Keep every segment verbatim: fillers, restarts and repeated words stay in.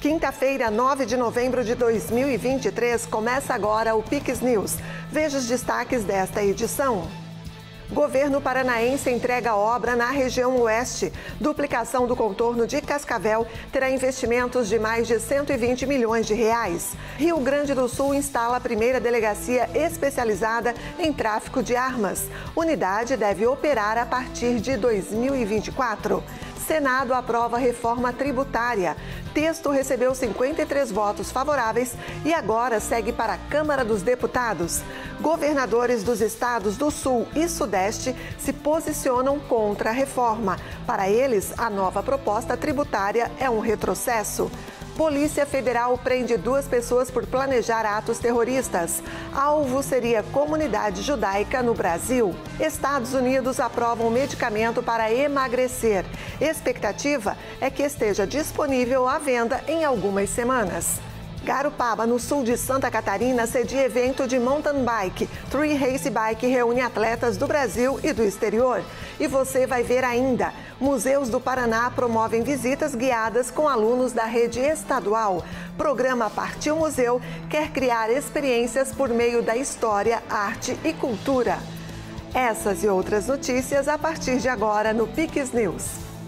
Quinta-feira, nove de novembro de dois mil e vinte e três, começa agora o Pix News. Veja os destaques desta edição. Governo paranaense entrega obra na região oeste. Duplicação do contorno de Cascavel terá investimentos de mais de cento e vinte milhões de reais. Rio Grande do Sul instala a primeira delegacia especializada em tráfico de armas. Unidade deve operar a partir de dois mil e vinte e quatro. Senado aprova reforma tributária. Texto recebeu cinquenta e três votos favoráveis e agora segue para a Câmara dos Deputados. Governadores dos estados do Sul e Sudeste se posicionam contra a reforma. Para eles, a nova proposta tributária é um retrocesso. Polícia Federal prende duas pessoas por planejar atos terroristas. Alvo seria comunidade judaica no Brasil. Estados Unidos aprovam medicamento para emagrecer. Expectativa é que esteja disponível à venda em algumas semanas. Garopaba, no sul de Santa Catarina, cedia evento de mountain bike. Tree Race Bike reúne atletas do Brasil e do exterior. E você vai ver ainda. Museus do Paraná promovem visitas guiadas com alunos da rede estadual. Programa Partiu Museu quer criar experiências por meio da história, arte e cultura. Essas e outras notícias a partir de agora no Pix News.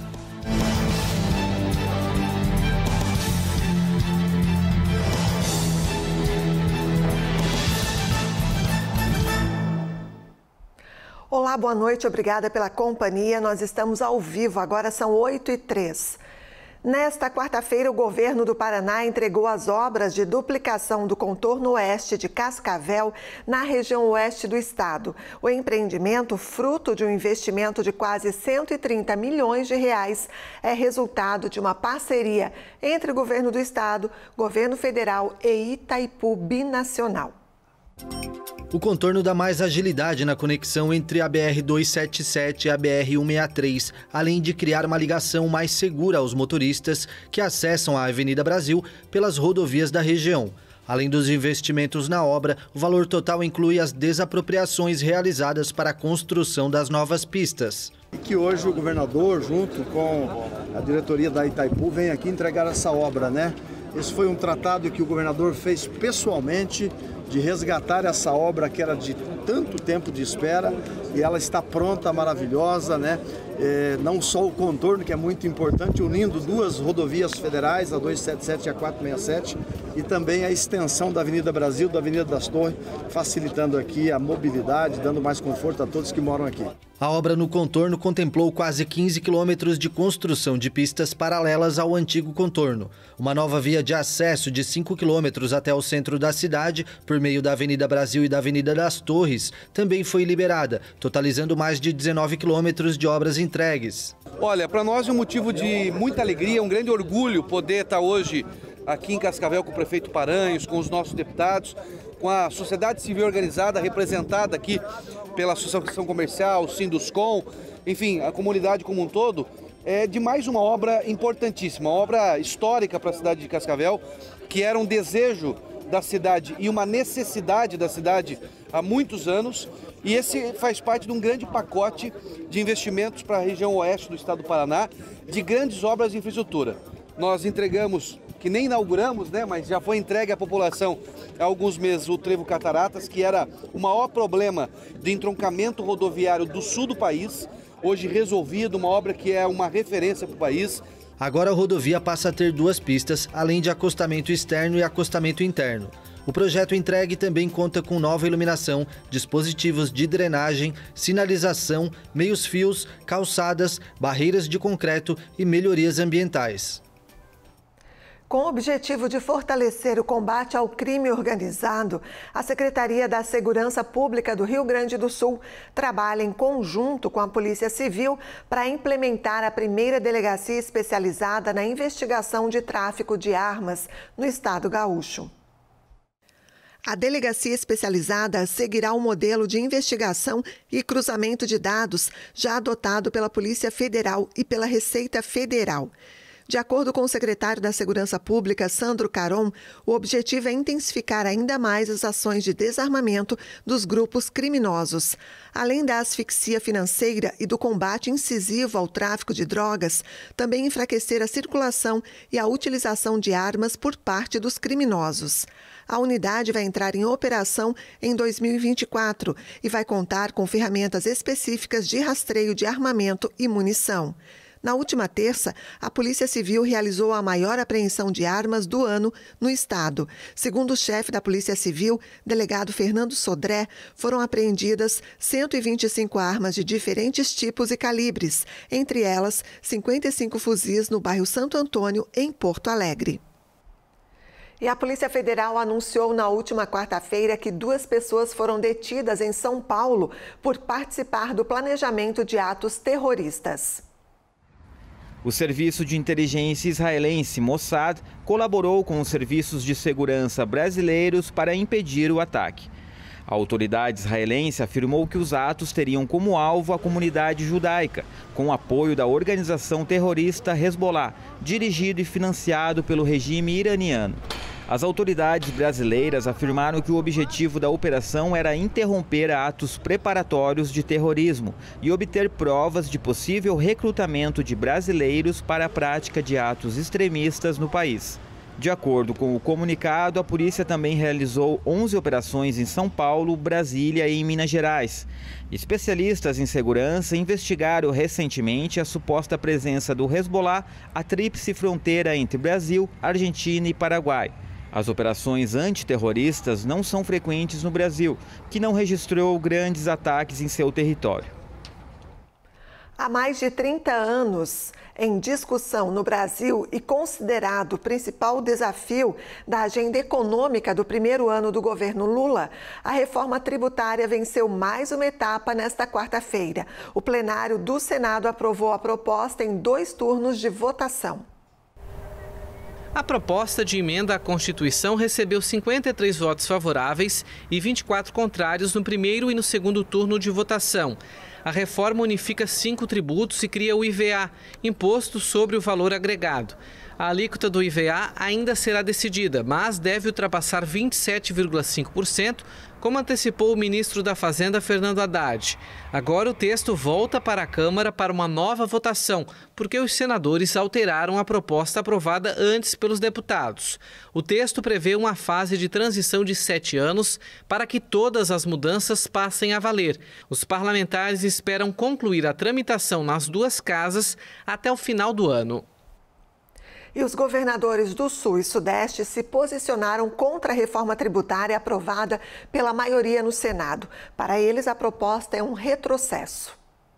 Olá, boa noite, obrigada pela companhia. Nós estamos ao vivo, agora são oito e três. Nesta quarta-feira, o governo do Paraná entregou as obras de duplicação do contorno oeste de Cascavel, na região oeste do estado. O empreendimento, fruto de um investimento de quase cento e trinta milhões de reais, é resultado de uma parceria entre o governo do estado, governo federal e Itaipu Binacional. O contorno dá mais agilidade na conexão entre a B R duzentos e setenta e sete e a B R cento e sessenta e três, além de criar uma ligação mais segura aos motoristas que acessam a Avenida Brasil pelas rodovias da região. Além dos investimentos na obra, o valor total inclui as desapropriações realizadas para a construção das novas pistas. E que hoje o governador, junto com a diretoria da Itaipu, vem aqui entregar essa obra, né? Esse foi um tratado que o governador fez pessoalmente de resgatar essa obra que era de tanto tempo de espera e ela está pronta, maravilhosa, né? É, não só o contorno, que é muito importante, unindo duas rodovias federais, a duzentos e setenta e sete e a quatrocentos e sessenta e sete, e também a extensão da Avenida Brasil, da Avenida das Torres, facilitando aqui a mobilidade, dando mais conforto a todos que moram aqui. A obra no contorno contemplou quase quinze quilômetros de construção de pistas paralelas ao antigo contorno. Uma nova via de acesso de cinco quilômetros até o centro da cidade, por meio da Avenida Brasil e da Avenida das Torres, também foi liberada, totalizando mais de dezenove quilômetros de obras entregues. Olha, para nós é um motivo de muita alegria, um grande orgulho poder estar hoje aqui em Cascavel com o prefeito Paranhos, com os nossos deputados, com a sociedade civil organizada representada aqui pela Associação Comercial, Sinduscom, enfim, a comunidade como um todo, é de mais uma obra importantíssima, uma obra histórica para a cidade de Cascavel, que era um desejo da cidade e uma necessidade da cidade há muitos anos, e esse faz parte de um grande pacote de investimentos para a região oeste do estado do Paraná, de grandes obras de infraestrutura. Nós entregamos, que nem inauguramos, né, mas já foi entregue à população há alguns meses o Trevo Cataratas, que era o maior problema de entroncamento rodoviário do sul do país, hoje resolvido, uma obra que é uma referência para o país. Agora a rodovia passa a ter duas pistas, além de acostamento externo e acostamento interno. O projeto entregue também conta com nova iluminação, dispositivos de drenagem, sinalização, meios-fios, calçadas, barreiras de concreto e melhorias ambientais. Com o objetivo de fortalecer o combate ao crime organizado, a Secretaria da Segurança Pública do Rio Grande do Sul trabalha em conjunto com a Polícia Civil para implementar a primeira delegacia especializada na investigação de tráfico de armas no estado gaúcho. A delegacia especializada seguirá o modelo de investigação e cruzamento de dados já adotado pela Polícia Federal e pela Receita Federal. De acordo com o secretário da Segurança Pública, Sandro Caron, o objetivo é intensificar ainda mais as ações de desarmamento dos grupos criminosos. Além da asfixia financeira e do combate incisivo ao tráfico de drogas, também enfraquecer a circulação e a utilização de armas por parte dos criminosos. A unidade vai entrar em operação em dois mil e vinte e quatro e vai contar com ferramentas específicas de rastreio de armamento e munição. Na última terça, a Polícia Civil realizou a maior apreensão de armas do ano no estado. Segundo o chefe da Polícia Civil, delegado Fernando Sodré, foram apreendidas cento e vinte e cinco armas de diferentes tipos e calibres, entre elas cinquenta e cinco fuzis no bairro Santo Antônio, em Porto Alegre. E a Polícia Federal anunciou na última quarta-feira que duas pessoas foram detidas em São Paulo por participar do planejamento de atos terroristas. O Serviço de Inteligência israelense Mossad colaborou com os serviços de segurança brasileiros para impedir o ataque. A autoridade israelense afirmou que os atos teriam como alvo a comunidade judaica, com o apoio da organização terrorista Hezbollah, dirigido e financiado pelo regime iraniano. As autoridades brasileiras afirmaram que o objetivo da operação era interromper atos preparatórios de terrorismo e obter provas de possível recrutamento de brasileiros para a prática de atos extremistas no país. De acordo com o comunicado, a polícia também realizou onze operações em São Paulo, Brasília e em Minas Gerais. Especialistas em segurança investigaram recentemente a suposta presença do Hezbollah à tríplice fronteira entre Brasil, Argentina e Paraguai. As operações antiterroristas não são frequentes no Brasil, que não registrou grandes ataques em seu território. Há mais de trinta anos em discussão no Brasil e considerado o principal desafio da agenda econômica do primeiro ano do governo Lula, a reforma tributária venceu mais uma etapa nesta quarta-feira. O plenário do Senado aprovou a proposta em dois turnos de votação. A proposta de emenda à Constituição recebeu cinquenta e três votos favoráveis e vinte e quatro contrários no primeiro e no segundo turno de votação. A reforma unifica cinco tributos e cria o I V A, Imposto sobre o Valor Agregado. A alíquota do I V A ainda será decidida, mas deve ultrapassar vinte e sete vírgula cinco por cento, como antecipou o ministro da Fazenda, Fernando Haddad. Agora o texto volta para a Câmara para uma nova votação, porque os senadores alteraram a proposta aprovada antes pelos deputados. O texto prevê uma fase de transição de sete anos para que todas as mudanças passem a valer. Os parlamentares esperam concluir a tramitação nas duas casas até o final do ano. E os governadores do Sul e Sudeste se posicionaram contra a reforma tributária aprovada pela maioria no Senado. Para eles, a proposta é um retrocesso.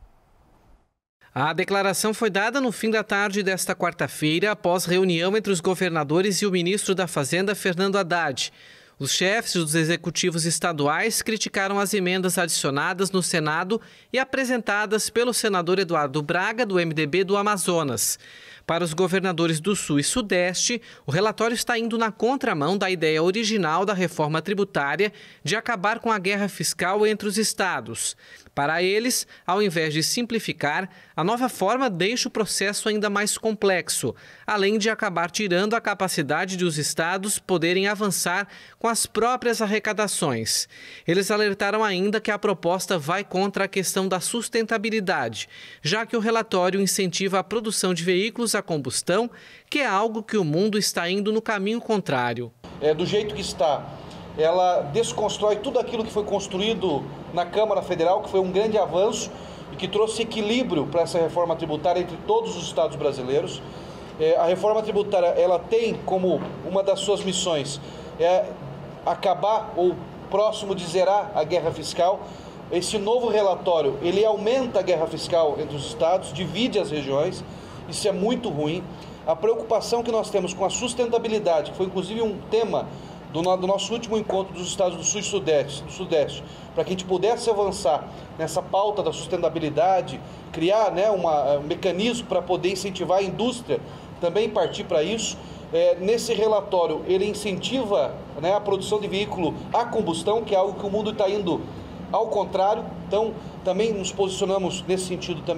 A declaração foi dada no fim da tarde desta quarta-feira, após reunião entre os governadores e o ministro da Fazenda, Fernando Haddad. Os chefes dos executivos estaduais criticaram as emendas adicionadas no Senado e apresentadas pelo senador Eduardo Braga, do M D B do Amazonas. Para os governadores do Sul e Sudeste, o relatório está indo na contramão da ideia original da reforma tributária de acabar com a guerra fiscal entre os estados. Para eles, ao invés de simplificar, a nova forma deixa o processo ainda mais complexo, além de acabar tirando a capacidade de os estados poderem avançar com as próprias arrecadações. Eles alertaram ainda que a proposta vai contra a questão da sustentabilidade, já que o relatório incentiva a produção de veículos a combustão, que é algo que o mundo está indo no caminho contrário. É, do jeito que está, ela desconstrói tudo aquilo que foi construído na Câmara Federal, que foi um grande avanço e que trouxe equilíbrio para essa reforma tributária entre todos os estados brasileiros. É, a reforma tributária, ela tem como uma das suas missões é acabar ou próximo de zerar a guerra fiscal. Esse novo relatório, ele aumenta a guerra fiscal entre os estados, divide as regiões, isso é muito ruim. A preocupação que nós temos com a sustentabilidade, que foi inclusive um tema do, do nosso último encontro dos estados do Sul e Sudeste, do Sudeste, para que a gente pudesse avançar nessa pauta da sustentabilidade, criar, né, uma, um mecanismo para poder incentivar a indústria, também partir para isso. É, nesse relatório, ele incentiva, né, a produção de veículo a combustão, que é algo que o mundo está indo ao contrário. Então, também nos posicionamos nesse sentido também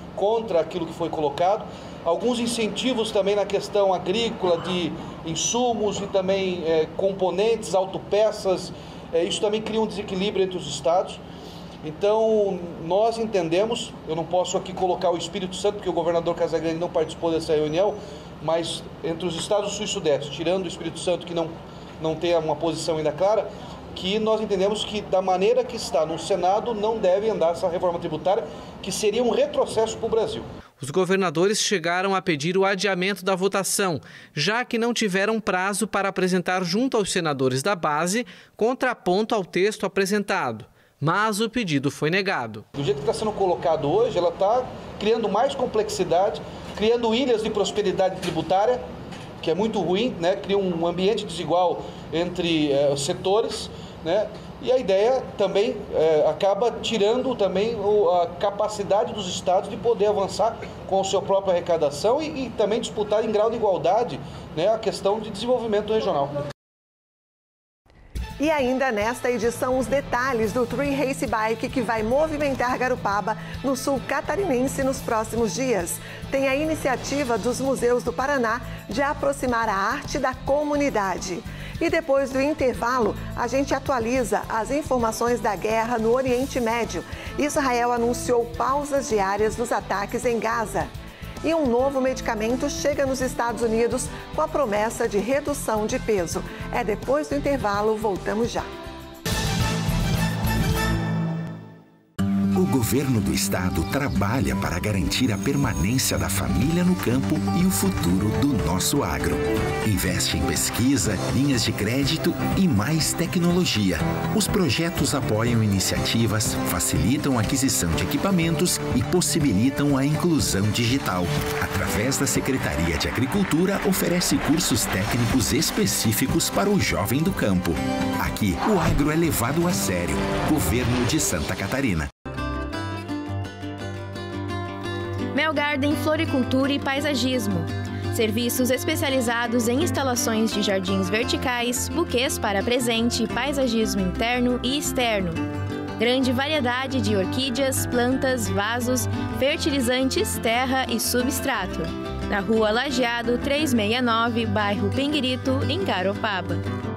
contra aquilo que foi colocado. Alguns incentivos também na questão agrícola de insumos e também é, componentes, autopeças, é, isso também cria um desequilíbrio entre os estados. Então, nós entendemos, eu não posso aqui colocar o Espírito Santo, porque o governador Casagrande não participou dessa reunião, mas entre os estados do Sul e Sudeste, tirando o Espírito Santo, que não, não tem uma posição ainda clara, que nós entendemos que da maneira que está no Senado não deve andar essa reforma tributária, que seria um retrocesso para o Brasil. Os governadores chegaram a pedir o adiamento da votação, já que não tiveram prazo para apresentar junto aos senadores da base contraponto ao texto apresentado. Mas o pedido foi negado. Do jeito que está sendo colocado hoje, ela está criando mais complexidade, criando ilhas de prosperidade tributária, que é muito ruim, né? Cria um ambiente desigual entre eh, setores, né? E a ideia também eh, acaba tirando também o, a capacidade dos estados de poder avançar com a sua própria arrecadação e, e também disputar em grau de igualdade, né, a questão de desenvolvimento regional. E ainda nesta edição, os detalhes do Tree Race Bike que vai movimentar Garopaba no sul catarinense nos próximos dias. Tem a iniciativa dos museus do Paraná de aproximar a arte da comunidade. E depois do intervalo, a gente atualiza as informações da guerra no Oriente Médio. Israel anunciou pausas diárias dos ataques em Gaza. E um novo medicamento chega nos Estados Unidos com a promessa de redução de peso. É depois do intervalo, voltamos já. O governo do estado trabalha para garantir a permanência da família no campo e o futuro do nosso agro. Investe em pesquisa, linhas de crédito e mais tecnologia. Os projetos apoiam iniciativas, facilitam a aquisição de equipamentos e possibilitam a inclusão digital. Através da Secretaria de Agricultura, oferece cursos técnicos específicos para o jovem do campo. Aqui, o agro é levado a sério. Governo de Santa Catarina. Melgarden Floricultura e Paisagismo. Serviços especializados em instalações de jardins verticais, buquês para presente, paisagismo interno e externo. Grande variedade de orquídeas, plantas, vasos, fertilizantes, terra e substrato. Na Rua Lajeado trezentos e sessenta e nove, bairro Pinguirito, em Garopaba.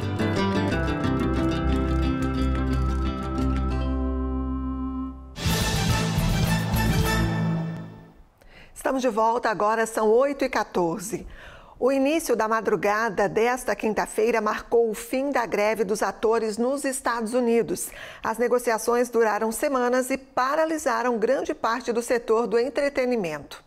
Estamos de volta, agora são oito e quatorze. O início da madrugada desta quinta-feira marcou o fim da greve dos atores nos Estados Unidos. As negociações duraram semanas e paralisaram grande parte do setor do entretenimento.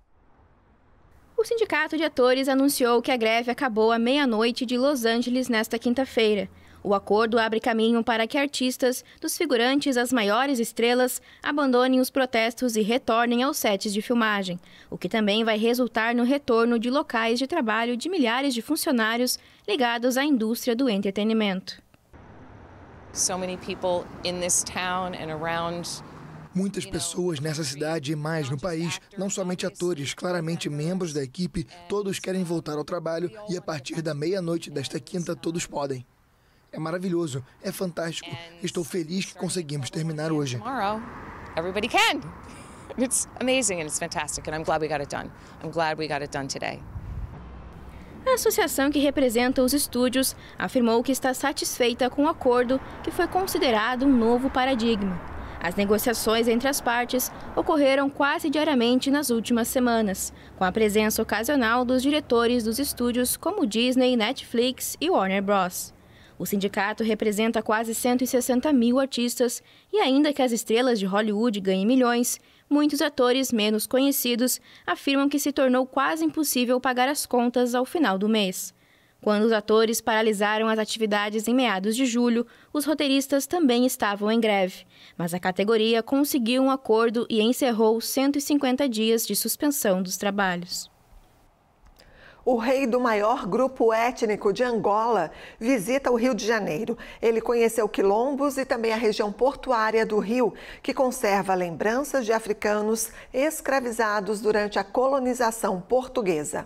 O Sindicato de Atores anunciou que a greve acabou à meia-noite de Los Angeles nesta quinta-feira. O acordo abre caminho para que artistas, dos figurantes às maiores estrelas, abandonem os protestos e retornem aos sets de filmagem, o que também vai resultar no retorno de locais de trabalho de milhares de funcionários ligados à indústria do entretenimento. So many people in this town and around. Muitas pessoas nessa cidade e mais no país, não somente atores, claramente membros da equipe, todos querem voltar ao trabalho e a partir da meia-noite desta quinta todos podem. É maravilhoso, é fantástico. Estou feliz que conseguimos terminar hoje. Everybody can. It's amazing and it's fantastic and I'm glad we got it done. I'm glad we got it done today. A associação que representa os estúdios afirmou que está satisfeita com o acordo, que foi considerado um novo paradigma. As negociações entre as partes ocorreram quase diariamente nas últimas semanas, com a presença ocasional dos diretores dos estúdios como Disney, Netflix e Warner Bros. O sindicato representa quase cento e sessenta mil artistas e, ainda que as estrelas de Hollywood ganhem milhões, muitos atores menos conhecidos afirmam que se tornou quase impossível pagar as contas ao final do mês. Quando os atores paralisaram as atividades em meados de julho, os roteiristas também estavam em greve, mas a categoria conseguiu um acordo e encerrou cento e cinquenta dias de suspensão dos trabalhos. O rei do maior grupo étnico de Angola visita o Rio de Janeiro. Ele conheceu quilombos e também a região portuária do Rio, que conserva lembranças de africanos escravizados durante a colonização portuguesa.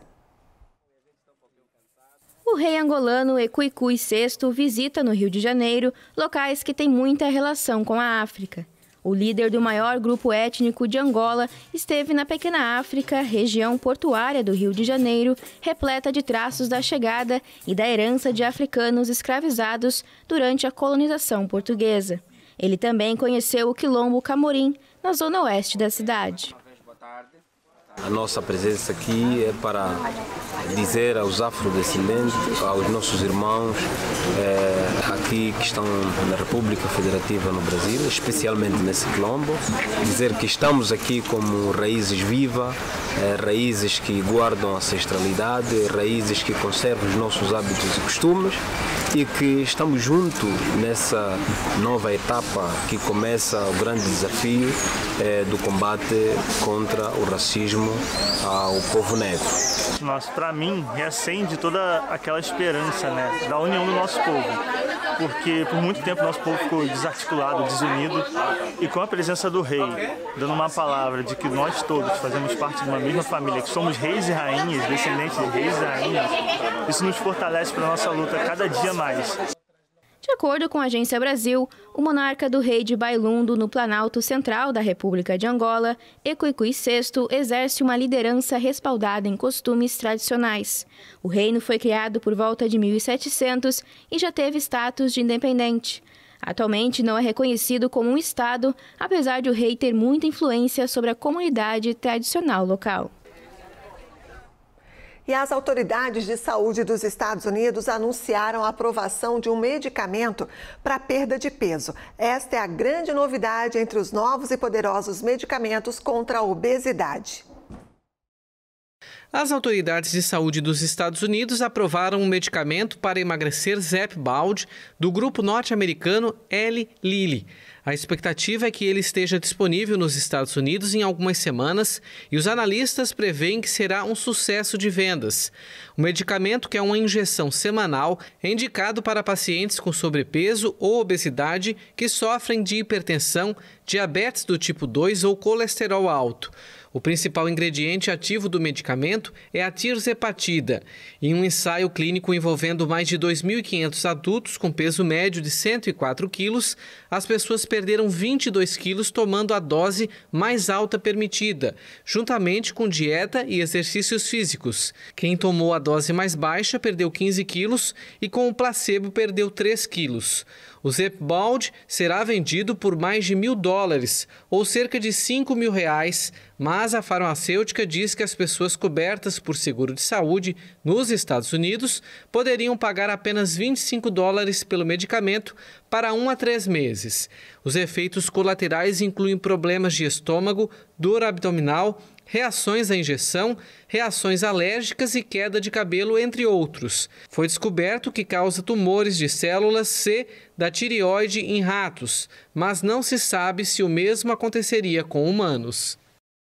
O rei angolano Ecuicui sexto visita no Rio de Janeiro locais que têm muita relação com a África. O líder do maior grupo étnico de Angola esteve na Pequena África, região portuária do Rio de Janeiro, repleta de traços da chegada e da herança de africanos escravizados durante a colonização portuguesa. Ele também conheceu o Quilombo Camorim, na zona oeste da cidade. A nossa presença aqui é para dizer aos afrodescendentes, aos nossos irmãos é, aqui que estão na República Federativa no Brasil, especialmente nesse quilombo, dizer que estamos aqui como raízes vivas, é, raízes que guardam a ancestralidade, raízes que conservam os nossos hábitos e costumes e que estamos juntos nessa nova etapa que começa o grande desafio é, do combate contra o racismo ao povo negro. Nossa, para mim, reacende toda aquela esperança, né, da união do nosso povo, porque por muito tempo nosso povo ficou desarticulado, desunido, e com a presença do rei, dando uma palavra de que nós todos fazemos parte de uma mesma família, que somos reis e rainhas, descendentes de reis e rainhas, isso nos fortalece para a nossa luta cada dia mais. De acordo com a Agência Brasil, o monarca do rei de Bailundo, no Planalto Central da República de Angola, Equiqui sexto, exerce uma liderança respaldada em costumes tradicionais. O reino foi criado por volta de mil e setecentos e já teve status de independente. Atualmente não é reconhecido como um estado, apesar de o rei ter muita influência sobre a comunidade tradicional local. E as autoridades de saúde dos Estados Unidos anunciaram a aprovação de um medicamento para perda de peso. Esta é a grande novidade entre os novos e poderosos medicamentos contra a obesidade. As autoridades de saúde dos Estados Unidos aprovaram um medicamento para emagrecer Zepbound do grupo norte-americano Eli Lilly. A expectativa é que ele esteja disponível nos Estados Unidos em algumas semanas e os analistas preveem que será um sucesso de vendas. O medicamento, que é uma injeção semanal, é indicado para pacientes com sobrepeso ou obesidade que sofrem de hipertensão, diabetes do tipo dois ou colesterol alto. O principal ingrediente ativo do medicamento é a tirzepatida. Em um ensaio clínico envolvendo mais de dois mil e quinhentos adultos com peso médio de cento e quatro quilos, as pessoas perderam vinte e dois quilos tomando a dose mais alta permitida, juntamente com dieta e exercícios físicos. Quem tomou a dose mais baixa perdeu quinze quilos e com o placebo perdeu três quilos. O Zepbound será vendido por mais de mil dólares, ou cerca de cinco mil reais, mas a farmacêutica diz que as pessoas cobertas por seguro de saúde nos Estados Unidos poderiam pagar apenas vinte e cinco dólares pelo medicamento para um a três meses. Os efeitos colaterais incluem problemas de estômago, dor abdominal, reações à injeção, reações alérgicas e queda de cabelo, entre outros. Foi descoberto que causa tumores de células C da tireoide em ratos, mas não se sabe se o mesmo aconteceria com humanos.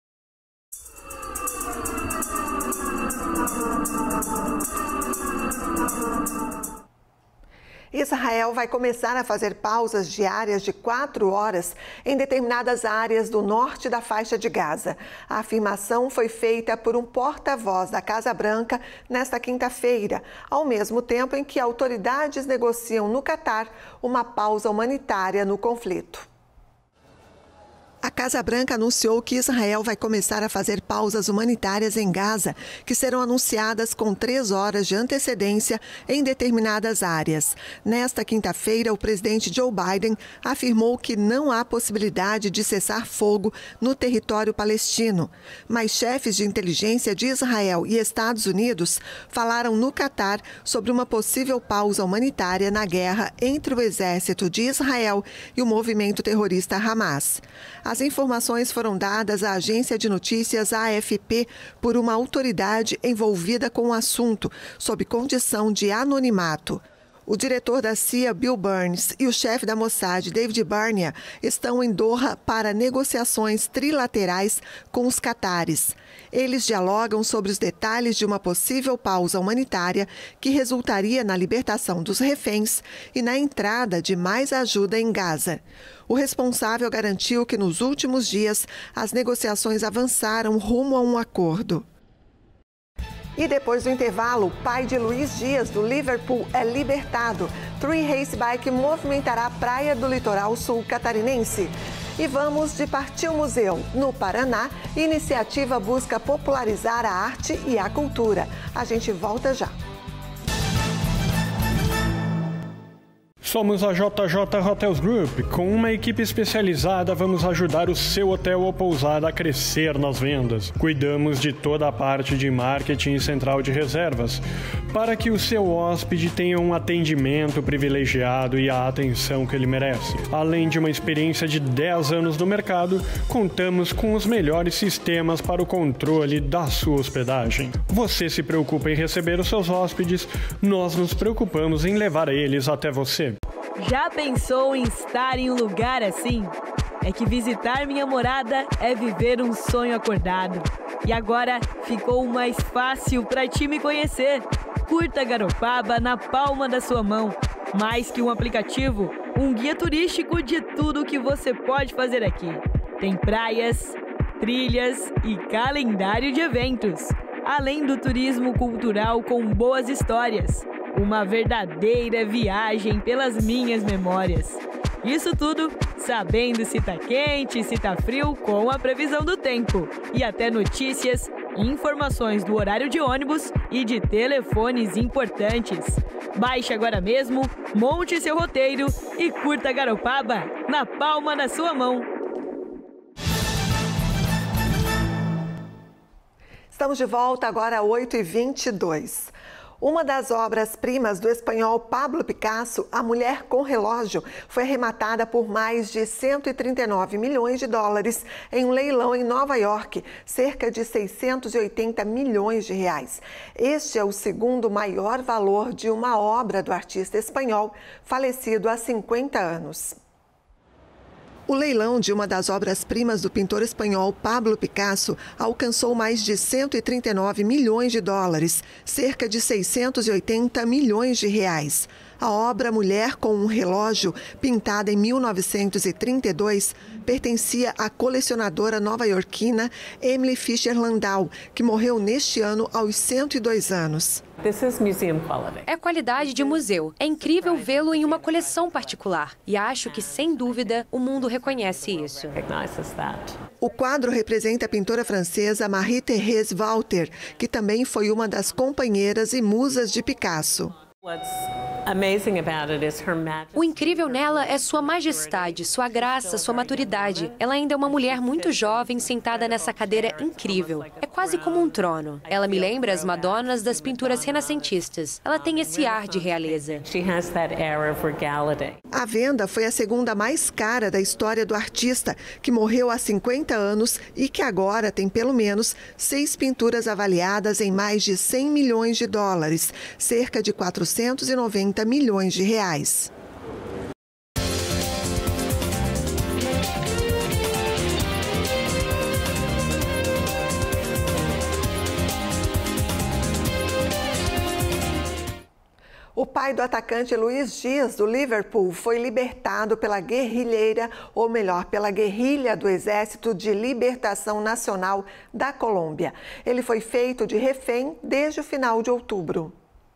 Israel vai começar a fazer pausas diárias de quatro horas em determinadas áreas do norte da faixa de Gaza. A afirmação foi feita por um porta-voz da Casa Branca nesta quinta-feira, ao mesmo tempo em que autoridades negociam no Catar uma pausa humanitária no conflito. A Casa Branca anunciou que Israel vai começar a fazer pausas humanitárias em Gaza, que serão anunciadas com três horas de antecedência em determinadas áreas. Nesta quinta-feira, o presidente Joe Biden afirmou que não há possibilidade de cessar fogo no território palestino. Mas chefes de inteligência de Israel e Estados Unidos falaram no Catar sobre uma possível pausa humanitária na guerra entre o exército de Israel e o movimento terrorista Hamas. As informações foram dadas à agência de notícias A F P por uma autoridade envolvida com o assunto, sob condição de anonimato. O diretor da C I A, Bill Burns, e o chefe da Mossad, David Barnea, estão em Doha para negociações trilaterais com os catares. Eles dialogam sobre os detalhes de uma possível pausa humanitária que resultaria na libertação dos reféns e na entrada de mais ajuda em Gaza. O responsável garantiu que nos últimos dias as negociações avançaram rumo a um acordo. E depois do intervalo, o pai de Luiz Dias, do Liverpool, é libertado. Three Race Bike movimentará a praia do litoral sul catarinense. E vamos de Partiu Museu. No Paraná, iniciativa busca popularizar a arte e a cultura. A gente volta já. Somos a J J Hotels Group. Com uma equipe especializada, vamos ajudar o seu hotel ou pousada a crescer nas vendas. Cuidamos de toda a parte de marketing e central de reservas, para que o seu hóspede tenha um atendimento privilegiado e a atenção que ele merece. Além de uma experiência de dez anos no mercado, contamos com os melhores sistemas para o controle da sua hospedagem. Você se preocupa em receber os seus hóspedes, nós nos preocupamos em levar eles até você. Já pensou em estar em um lugar assim? É que visitar minha morada é viver um sonho acordado. E agora ficou mais fácil para ti me conhecer. Curta Garopaba na palma da sua mão. Mais que um aplicativo, um guia turístico de tudo o que você pode fazer aqui. Tem praias, trilhas e calendário de eventos. Além do turismo cultural com boas histórias. Uma verdadeira viagem pelas minhas memórias. Isso tudo sabendo se tá quente, se tá frio, com a previsão do tempo. E até notícias, informações do horário de ônibus e de telefones importantes. Baixe agora mesmo, monte seu roteiro e curta Garopaba na palma da sua mão. Estamos de volta agora às oito e vinte e dois. Uma das obras-primas do espanhol Pablo Picasso, A Mulher com Relógio, foi arrematada por mais de cento e trinta e nove milhões de dólares em um leilão em Nova York, cerca de seiscentos e oitenta milhões de reais. Este é o segundo maior valor de uma obra do artista espanhol, falecido há cinquenta anos. O leilão de uma das obras-primas do pintor espanhol Pablo Picasso alcançou mais de cento e trinta e nove milhões de dólares, cerca de seiscentos e oitenta milhões de reais. A obra Mulher com um Relógio, pintada em mil novecentos e trinta e dois, pertencia à colecionadora nova-iorquina Emily Fisher Landau, que morreu neste ano aos cento e dois anos. É qualidade de museu. É incrível vê-lo em uma coleção particular. E acho que, sem dúvida, o mundo reconhece isso. O quadro representa a pintora francesa Marie-Thérèse Walter, que também foi uma das companheiras e musas de Picasso. O incrível nela é sua majestade, sua graça, sua maturidade. Ela ainda é uma mulher muito jovem sentada nessa cadeira incrível. É quase como um trono. Ela me lembra as Madonas das pinturas renascentistas. Ela tem esse ar de realeza. A venda foi a segunda mais cara da história do artista, que morreu há cinquenta anos e que agora tem pelo menos seis pinturas avaliadas em mais de cem milhões de dólares, cerca de quatrocentos e noventa milhões de reais. O pai do atacante Luiz Dias, do Liverpool, foi libertado pela guerrilheira, ou melhor, pela guerrilha do Exército de Libertação Nacional da Colômbia. Ele foi feito de refém desde o final de outubro.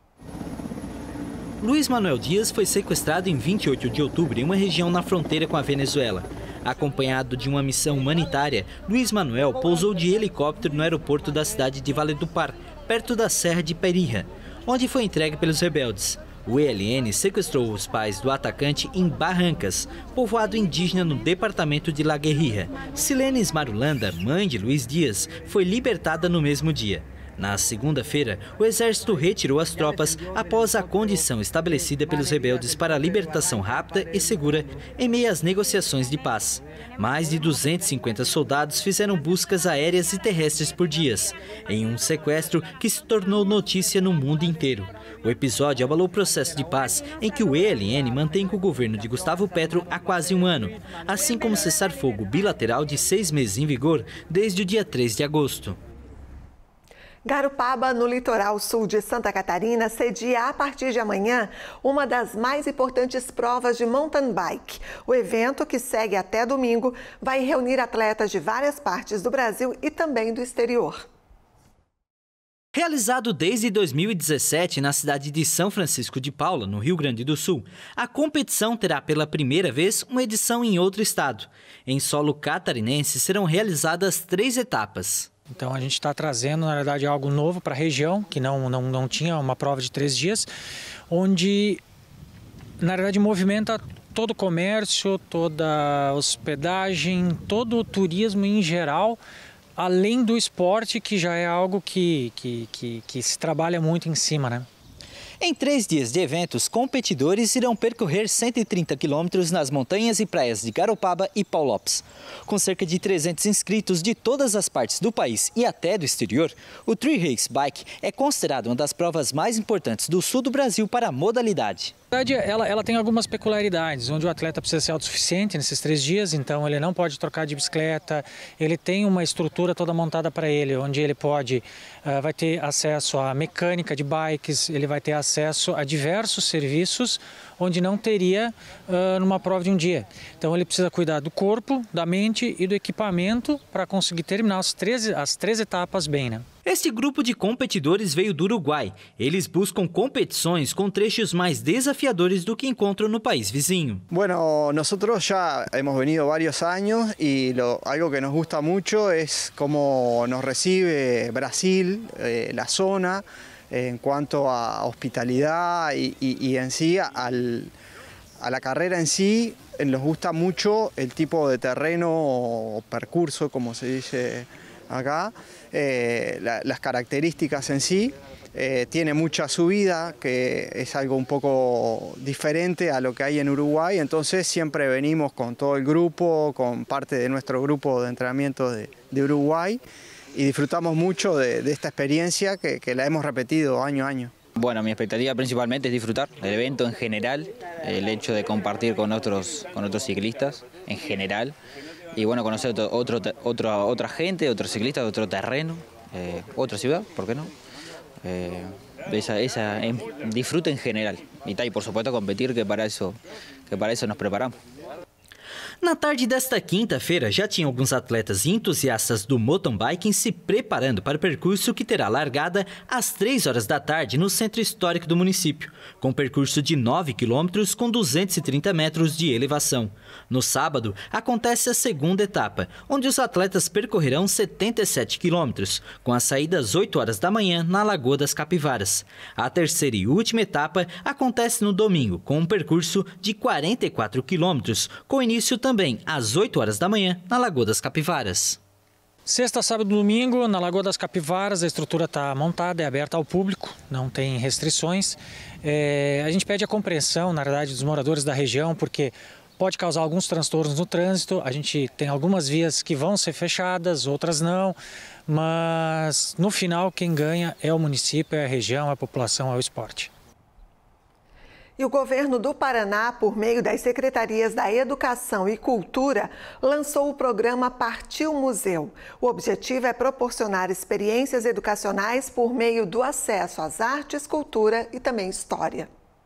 Luiz Manuel Dias foi sequestrado em vinte e oito de outubro em uma região na fronteira com a Venezuela. Acompanhado de uma missão humanitária, Luiz Manuel pousou de helicóptero no aeroporto da cidade de Valledupar, perto da Serra de Perijá, onde foi entregue pelos rebeldes. O E L N sequestrou os pais do atacante em Barrancas, povoado indígena no departamento de La Guerrilla. Silene Esmarulanda, mãe de Luiz Dias, foi libertada no mesmo dia. Na segunda-feira, o exército retirou as tropas após a condição estabelecida pelos rebeldes para a libertação rápida e segura em meio às negociações de paz. Mais de duzentos e cinquenta soldados fizeram buscas aéreas e terrestres por dias, em um sequestro que se tornou notícia no mundo inteiro. O episódio abalou o processo de paz em que o E L N mantém com o governo de Gustavo Petro há quase um ano, assim como cessar-fogo bilateral de seis meses em vigor desde o dia três de agosto. Garopaba, no litoral sul de Santa Catarina, cedia a partir de amanhã uma das mais importantes provas de mountain bike. O evento, que segue até domingo, vai reunir atletas de várias partes do Brasil e também do exterior. Realizado desde dois mil e dezessete na cidade de São Francisco de Paula, no Rio Grande do Sul, a competição terá pela primeira vez uma edição em outro estado. Em solo catarinense serão realizadas três etapas. Então a gente está trazendo, na verdade, algo novo para a região, que não, não, não tinha uma prova de três dias, onde, na verdade, movimenta todo o comércio, toda a hospedagem, todo o turismo em geral, além do esporte, que já é algo que, que, que, que se trabalha muito em cima, né? Em três dias de eventos, competidores irão percorrer cento e trinta quilômetros nas montanhas e praias de Garopaba e Pau Lopes. Com cerca de trezentos inscritos de todas as partes do país e até do exterior, o Tree Race Bike é considerado uma das provas mais importantes do sul do Brasil para a modalidade. Na verdade, ela, ela tem algumas peculiaridades, onde o atleta precisa ser autossuficiente nesses três dias, então ele não pode trocar de bicicleta, ele tem uma estrutura toda montada para ele, onde ele pode, uh, vai ter acesso à mecânica de bikes, ele vai ter acesso a diversos serviços, onde não teria uh, numa prova de um dia. Então ele precisa cuidar do corpo, da mente e do equipamento para conseguir terminar as três, as três etapas bem, né? Este grupo de competidores veio do Uruguai. Eles buscam competições com trechos mais desafiadores do que encontram no país vizinho. Bueno, nosotros ya hemos venido varios años y lo, algo que nos gusta mucho es cómo nos recibe Brasil, eh, la zona, eh, en cuanto a hospitalidad y, y, y en sí al, a la carrera en sí. Nos gusta mucho el tipo de terreno o percurso, como se dice acá, eh, la, las características en sí, eh, tiene mucha subida, que es algo un poco diferente a lo que hay en Uruguay, entonces siempre venimos con todo el grupo, con parte de nuestro grupo de entrenamiento de, de Uruguay y disfrutamos mucho de, de esta experiencia que, que la hemos repetido año a año. Bueno, mi expectativa principalmente es disfrutar del evento en general, el hecho de compartir con otros, con otros ciclistas en general. Y bueno, conocer otro, otro, otro, otra gente, otros ciclistas de otro terreno, eh, otra ciudad, ¿por qué no? Eh, esa, esa, en, disfrute en general. Y, tá, y por supuesto competir, que para eso, que para eso nos preparamos. Na tarde desta quinta-feira, já tinha alguns atletas e entusiastas do mountain biking se preparando para o percurso que terá largada às três horas da tarde no centro histórico do município, com percurso de nove quilômetros com duzentos e trinta metros de elevação. No sábado, acontece a segunda etapa, onde os atletas percorrerão setenta e sete quilômetros, com a saída às oito horas da manhã na Lagoa das Capivaras. A terceira e última etapa acontece no domingo, com um percurso de quarenta e quatro quilômetros, com início também também às oito horas da manhã na Lagoa das Capivaras. Sexta, sábado e domingo na Lagoa das Capivaras, a estrutura está montada, é aberta ao público, não tem restrições. É, a gente pede a compreensão, na verdade, dos moradores da região, porque pode causar alguns transtornos no trânsito. A gente tem algumas vias que vão ser fechadas, outras não, mas no final quem ganha é o município, é a região, é a população, é o esporte. E o governo do Paraná, por meio das secretarias da Educação e Cultura, lançou o programa Partiu Museu. O objetivo é proporcionar experiências educacionais por meio do acesso às artes, cultura e também história.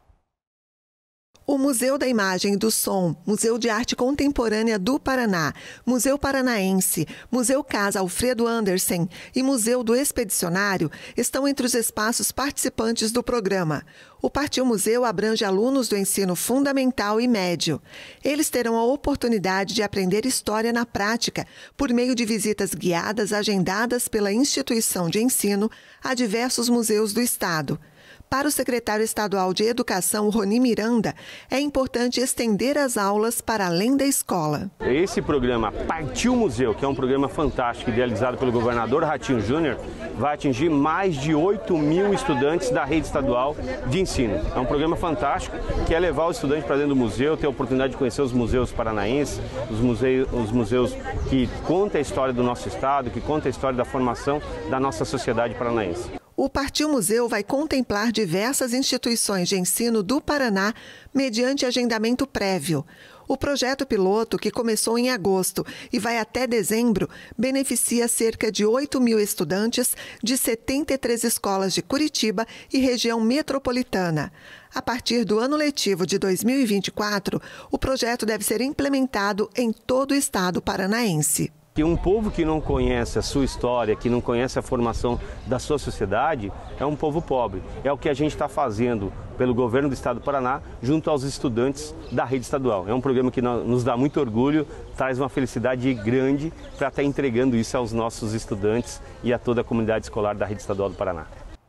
O Museu da Imagem e do Som, Museu de Arte Contemporânea do Paraná, Museu Paranaense, Museu Casa Alfredo Andersen e Museu do Expedicionário estão entre os espaços participantes do programa. O Partiu Museu abrange alunos do ensino fundamental e médio. Eles terão a oportunidade de aprender história na prática, por meio de visitas guiadas agendadas pela instituição de ensino a diversos museus do estado. Para o secretário estadual de Educação, Roni Miranda, é importante estender as aulas para além da escola. Esse programa Partiu Museu, que é um programa fantástico, idealizado pelo governador Ratinho Júnior, vai atingir mais de oito mil estudantes da rede estadual de ensino. É um programa fantástico que é levar os estudantes para dentro do museu, ter a oportunidade de conhecer os museus paranaenses, os museus, os museus que contam a história do nosso estado, que contam a história da formação da nossa sociedade paranaense. O Partiu Museu vai contemplar diversas instituições de ensino do Paraná mediante agendamento prévio. O projeto piloto, que começou em agosto e vai até dezembro, beneficia cerca de oito mil estudantes de setenta e três escolas de Curitiba e região metropolitana. A partir do ano letivo de dois mil e vinte e quatro, o projeto deve ser implementado em todo o estado paranaense. Que um povo que não conhece a sua história, que não conhece a formação da sua sociedade, é um povo pobre. É o que a gente está fazendo pelo governo do estado do Paraná, junto aos estudantes da rede estadual. É um programa que nos dá muito orgulho, traz uma felicidade grande para estar entregando isso aos nossos estudantes e a toda a comunidade escolar da rede estadual do Paraná.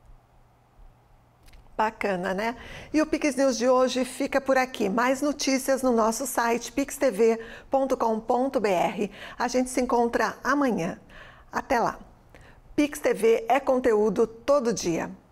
Bacana, né? E o Pix News de hoje fica por aqui. Mais notícias no nosso site pix t v ponto com ponto b r. A gente se encontra amanhã. Até lá. Pix T V é conteúdo todo dia.